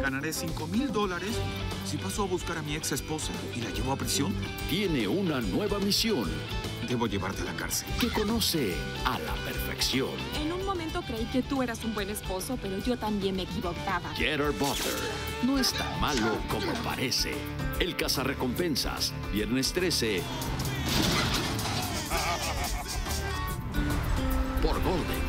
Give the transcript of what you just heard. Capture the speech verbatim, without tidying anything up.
ganaré cinco mil dólares si paso a buscar a mi ex esposa y la llevo a prisión. Tiene una nueva misión Debo llevarte a la cárcel. que conoce a la perfección. En un momento creí que tú eras un buen esposo, pero yo también me equivocaba. Getter Butter no es tan malo como parece. El cazarrecompensas, viernes trece por Golden.